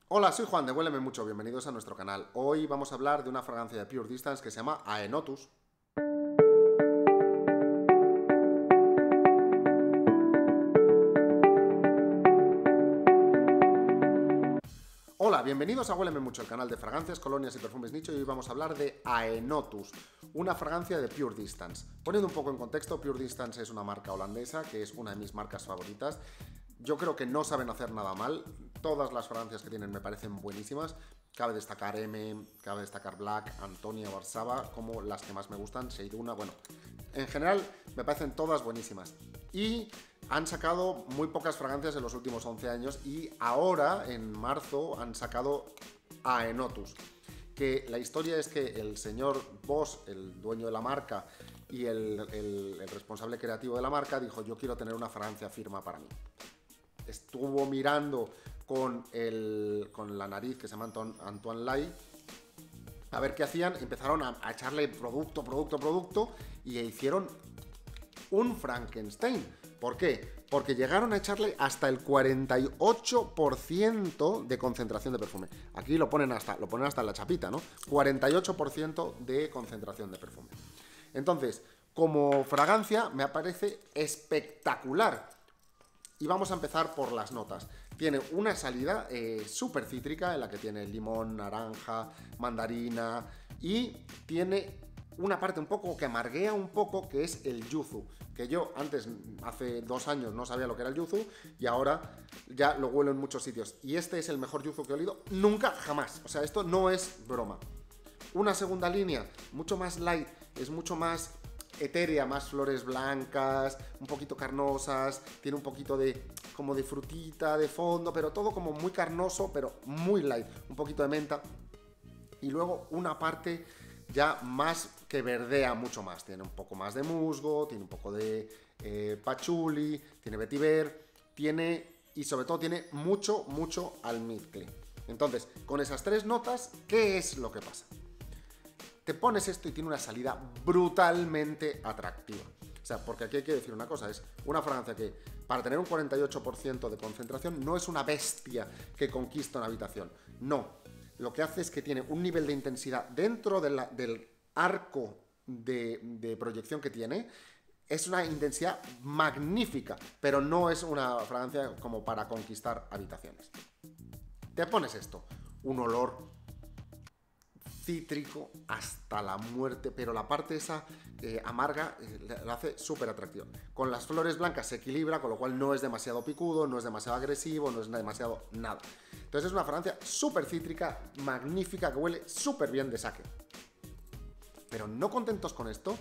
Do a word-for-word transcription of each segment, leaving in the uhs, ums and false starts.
Hola, soy Juan de Huéleme Mucho, bienvenidos a nuestro canal. Hoy vamos a hablar de una fragancia de Pure Distance que se llama Aenotus. Hola, bienvenidos a Huéleme Mucho, el canal de fragancias, colonias y perfumes nicho, y hoy vamos a hablar de Aenotus, una fragancia de Pure Distance. Poniendo un poco en contexto, Pure Distance es una marca holandesa que es una de mis marcas favoritas. Yo creo que no saben hacer nada mal, todas las fragancias que tienen me parecen buenísimas. Cabe destacar M, cabe destacar Black, Antonia, Warszawa como las que más me gustan, Seiduna, bueno, en general me parecen todas buenísimas. Y han sacado muy pocas fragancias en los últimos once años y ahora, en marzo, han sacado Aenotus. Que la historia es que el señor Boss, el dueño de la marca y el, el, el responsable creativo de la marca, dijo: yo quiero tener una fragancia firma para mí. Estuvo mirando con, el, con la nariz que se llama Antoine, Antoine Lai a ver qué hacían. Empezaron a, a echarle producto, producto, producto y hicieron un Frankenstein. ¿Por qué? Porque llegaron a echarle hasta el cuarenta y ocho por ciento de concentración de perfume. Aquí lo ponen hasta, lo ponen hasta en la chapita, ¿no? cuarenta y ocho por ciento de concentración de perfume. Entonces, como fragancia me parece espectacular. Y vamos a empezar por las notas. Tiene una salida eh, súper cítrica en la que tiene limón, naranja, mandarina, y tiene una parte un poco que amarguea un poco, que es el yuzu, que yo antes, hace dos años, no sabía lo que era el yuzu y ahora ya lo huelo en muchos sitios. Y este es el mejor yuzu que he olido nunca, jamás. O sea, esto no es broma. Una segunda línea, mucho más light, es mucho más etérea, más flores blancas, un poquito carnosas, tiene un poquito de como de frutita de fondo, pero todo como muy carnoso, pero muy light, un poquito de menta. Y luego una parte ya más que verdea mucho más, tiene un poco más de musgo, tiene un poco de eh, patchouli, tiene vetiver, tiene, y sobre todo tiene mucho, mucho almizcle. Entonces, con esas tres notas, ¿qué es lo que pasa? Te pones esto y tiene una salida brutalmente atractiva. O sea, porque aquí hay que decir una cosa, es una fragancia que para tener un cuarenta y ocho por ciento de concentración no es una bestia que conquista una habitación. No, lo que hace es que tiene un nivel de intensidad dentro de la, del arco de, de proyección que tiene. Es una intensidad magnífica, pero no es una fragancia como para conquistar habitaciones. Te pones esto, un olor cítrico hasta la muerte, pero la parte esa eh, amarga eh, la hace súper atractiva. Con las flores blancas se equilibra, con lo cual no es demasiado picudo, no es demasiado agresivo, no es demasiado nada. Entonces es una fragancia súper cítrica, magnífica, que huele súper bien de saque. Pero no contentos con esto,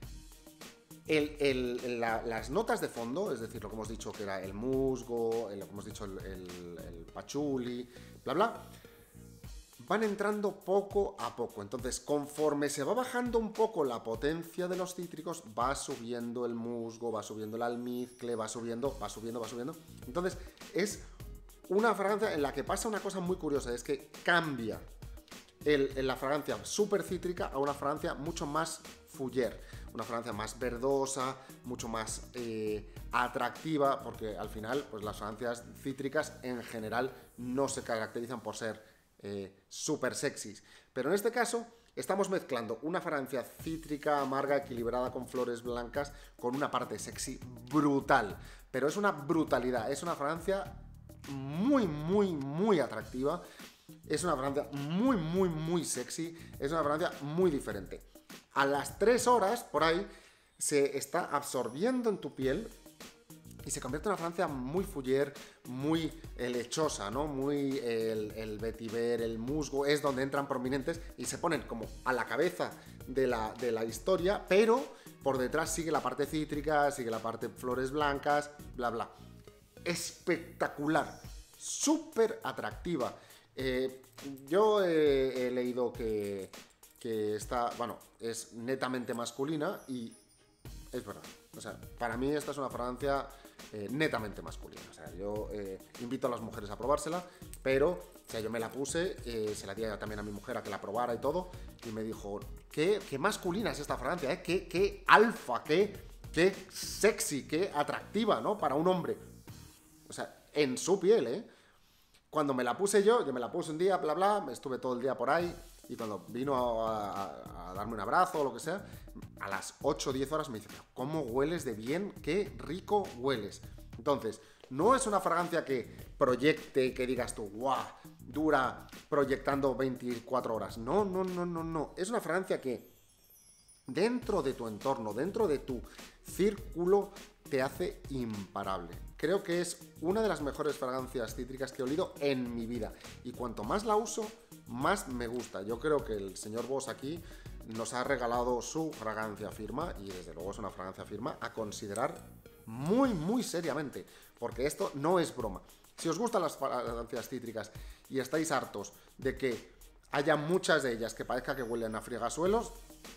el, el, la, las notas de fondo, es decir, lo que hemos dicho que era el musgo, el, lo que hemos dicho el, el, el patchouli, bla bla, van entrando poco a poco. Entonces, conforme se va bajando un poco la potencia de los cítricos, va subiendo el musgo, va subiendo el almizcle, va subiendo, va subiendo, va subiendo. Entonces, es una fragancia en la que pasa una cosa muy curiosa, es que cambia el, el, la fragancia súper cítrica a una fragancia mucho más fougère, una fragancia más verdosa, mucho más eh, atractiva, porque al final, pues las fragancias cítricas en general no se caracterizan por ser Eh, súper sexys, pero en este caso estamos mezclando una fragancia cítrica, amarga, equilibrada con flores blancas, con una parte sexy brutal, pero es una brutalidad, es una fragancia muy, muy, muy atractiva, es una fragancia muy, muy, muy sexy, es una fragancia muy diferente. A las tres horas, por ahí, se está absorbiendo en tu piel y se convierte en una fragancia muy fougère, muy eh, lechosa, ¿no? Muy eh, el, el vetiver, el musgo, es donde entran prominentes y se ponen como a la cabeza de la, de la historia, pero por detrás sigue la parte cítrica, sigue la parte flores blancas, bla, bla. Espectacular, súper atractiva. Eh, yo he, he leído que, que está, bueno, es netamente masculina y es verdad. O sea, para mí esta es una fragancia eh, netamente masculina. O sea, yo eh, invito a las mujeres a probársela, pero, o sea, yo me la puse, eh, se la di también a mi mujer a que la probara y todo, y me dijo, qué, qué masculina es esta fragancia, ¿eh? Qué, qué alfa, qué, qué sexy, qué atractiva, ¿no? Para un hombre. O sea, en su piel, ¿eh? Cuando me la puse yo, yo me la puse un día, bla, bla, estuve todo el día por ahí, y cuando vino a, a, a darme un abrazo o lo que sea, a las ocho o diez horas me dice, pero ¿cómo hueles de bien? ¡Qué rico hueles! Entonces, no es una fragancia que proyecte, que digas tú, ¡guau! Dura proyectando veinticuatro horas. No, no, no, no, no. Es una fragancia que dentro de tu entorno, dentro de tu círculo, te hace imparable. Creo que es una de las mejores fragancias cítricas que he olido en mi vida. Y cuanto más la uso, más me gusta. Yo creo que el señor Boss aquí nos ha regalado su fragancia firma, y desde luego es una fragancia firma a considerar muy, muy seriamente, porque esto no es broma. Si os gustan las fragancias cítricas y estáis hartos de que haya muchas de ellas que parezca que huelen a friegasuelos,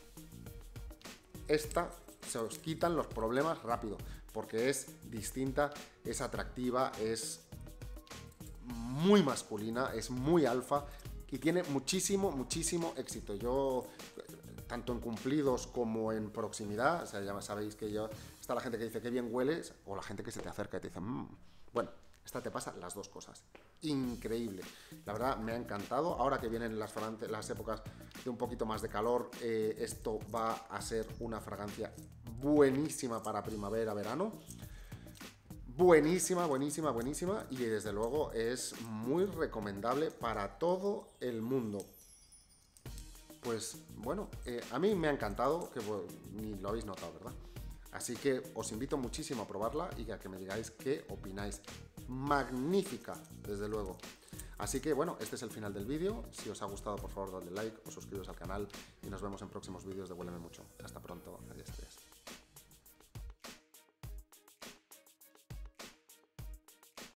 esta se os quitan los problemas rápido, porque es distinta, es atractiva, es muy masculina, es muy alfa y tiene muchísimo, muchísimo éxito. Yo, tanto en cumplidos como en proximidad, o sea, ya sabéis que yo, está la gente que dice que bien hueles, o la gente que se te acerca y te dice, mmm. Bueno, esta te pasa las dos cosas. Increíble. La verdad, me ha encantado. Ahora que vienen las, las épocas de un poquito más de calor, eh, esto va a ser una fragancia buenísima para primavera, verano. Buenísima, buenísima, buenísima. Y desde luego es muy recomendable para todo el mundo. Pues bueno, eh, a mí me ha encantado, que bueno, ni lo habéis notado, ¿verdad? Así que os invito muchísimo a probarla y a que me digáis qué opináis. Magnífica, desde luego. Así que bueno, este es el final del vídeo. Si os ha gustado, por favor, dadle like, os suscribís al canal y nos vemos en próximos vídeos de Huéleme Mucho. Hasta pronto, adiós, adiós.